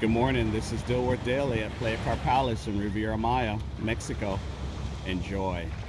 Good morning. This is Dilworth Daily at Playacar Palace in Riviera, Mexico. Enjoy.